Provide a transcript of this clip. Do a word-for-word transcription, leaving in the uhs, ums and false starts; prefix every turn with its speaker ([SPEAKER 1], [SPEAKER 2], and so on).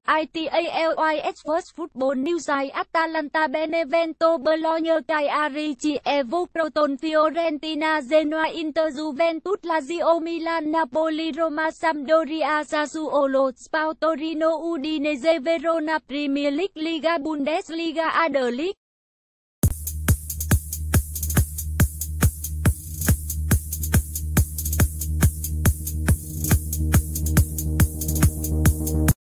[SPEAKER 1] Italys First Football News Atalanta Benevento Bologna Cagliari Evo Proton Fiorentina Genoa Inter Juventus Lazio Milan Napoli Roma Sampdoria Sassuolo Spal Torino Udinese Verona Premier League Liga Bundesliga Adler League